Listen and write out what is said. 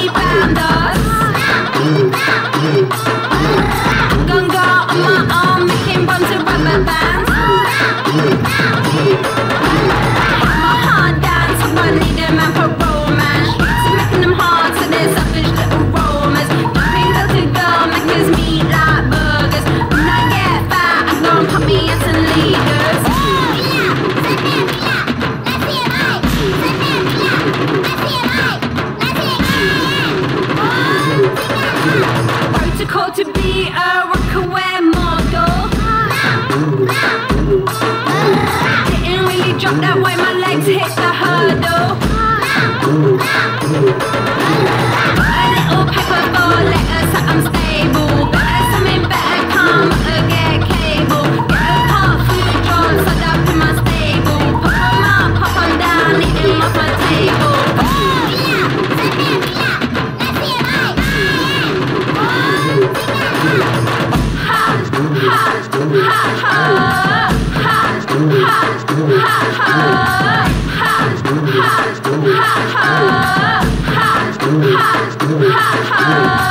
me bandos. Gunga on my arm, making buns of rubber bands. My heart dance, I need a man for romance. So making them hard, so they're selfish little roamers. Jumping girl to girl, makers meet like burgers. When I get fat, I'm gonna put me in some leaders. Protocol to be a rockaway model. Didn't really drop that way, my legs hit the hurdle. A little paper for letters, so I'm stable. Better something better come, get cable. Get a part food job, set up in my stable. Pop 'em up, pop 'em down, eat 'em off my table. Ha